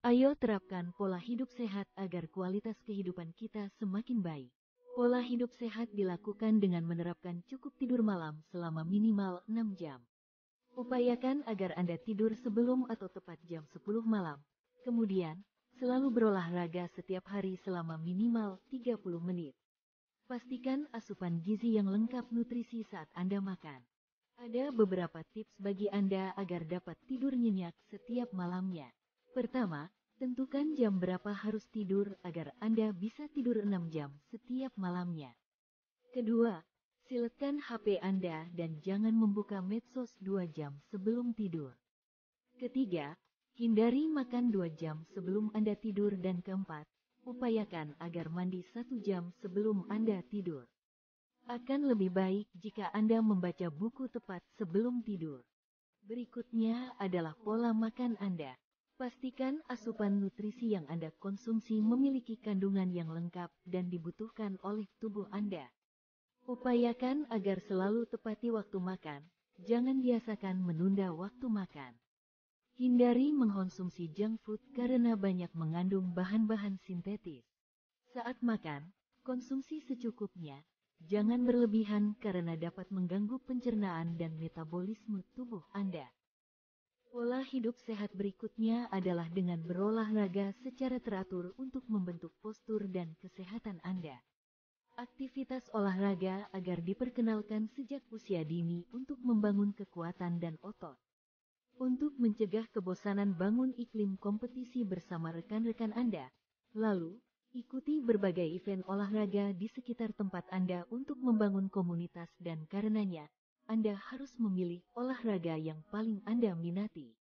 Ayo terapkan pola hidup sehat agar kualitas kehidupan kita semakin baik. Pola hidup sehat dilakukan dengan menerapkan cukup tidur malam selama minimal 6 jam. Upayakan agar Anda tidur sebelum atau tepat jam 10 malam. Kemudian, selalu berolahraga setiap hari selama minimal 30 menit. Pastikan asupan gizi yang lengkap nutrisi saat Anda makan. Ada beberapa tips bagi Anda agar dapat tidur nyenyak setiap malamnya. Pertama, tentukan jam berapa harus tidur agar Anda bisa tidur 6 jam setiap malamnya. Kedua, siletkan HP Anda dan jangan membuka medsos 2 jam sebelum tidur. Ketiga, hindari makan 2 jam sebelum Anda tidur dan keempat, upayakan agar mandi 1 jam sebelum Anda tidur. Akan lebih baik jika Anda membaca buku tepat sebelum tidur. Berikutnya adalah pola makan Anda. Pastikan asupan nutrisi yang Anda konsumsi memiliki kandungan yang lengkap dan dibutuhkan oleh tubuh Anda. Upayakan agar selalu tepati waktu makan, jangan biasakan menunda waktu makan. Hindari mengkonsumsi junk food karena banyak mengandung bahan-bahan sintetis. Saat makan, konsumsi secukupnya, jangan berlebihan karena dapat mengganggu pencernaan dan metabolisme tubuh Anda. Pola hidup sehat berikutnya adalah dengan berolahraga secara teratur untuk membentuk postur dan kesehatan Anda. Aktivitas olahraga agar diperkenalkan sejak usia dini untuk membangun kekuatan dan otot. Untuk mencegah kebosanan bangun iklim kompetisi bersama rekan-rekan Anda. Lalu, ikuti berbagai event olahraga di sekitar tempat Anda untuk membangun komunitas dan karenanya, Anda harus memilih olahraga yang paling Anda minati.